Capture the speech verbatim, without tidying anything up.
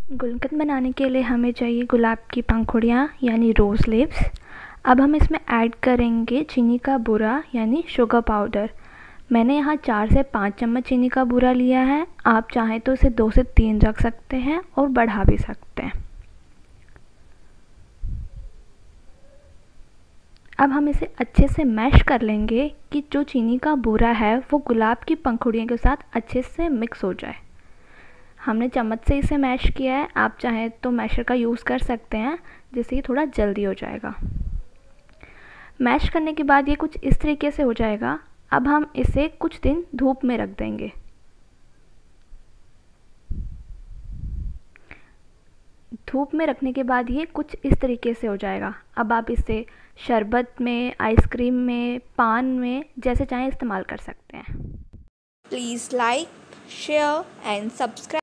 गुलकंद बनाने के लिए हमें चाहिए गुलाब की पंखुड़ियाँ यानी रोज़ लीव्स। अब हम इसमें ऐड करेंगे चीनी का बूरा यानी शुगर पाउडर। मैंने यहाँ चार से पाँच चम्मच चीनी का बूरा लिया है। आप चाहें तो इसे दो से तीन रख सकते हैं और बढ़ा भी सकते हैं। अब हम इसे अच्छे से मैश कर लेंगे कि जो चीनी का बूरा है वो गुलाब की पंखुड़ियों के साथ अच्छे से मिक्स हो जाए। हमने चम्मच से इसे मैश किया है, आप चाहें तो मैशर का यूज़ कर सकते हैं जिससे ये थोड़ा जल्दी हो जाएगा। मैश करने के बाद ये कुछ इस तरीके से हो जाएगा। अब हम इसे कुछ दिन धूप में रख देंगे। धूप में रखने के बाद ये कुछ इस तरीके से हो जाएगा। अब आप इसे शरबत में, आइसक्रीम में, पान में, जैसे चाहें इस्तेमाल कर सकते हैं। Please like, share and subscribe.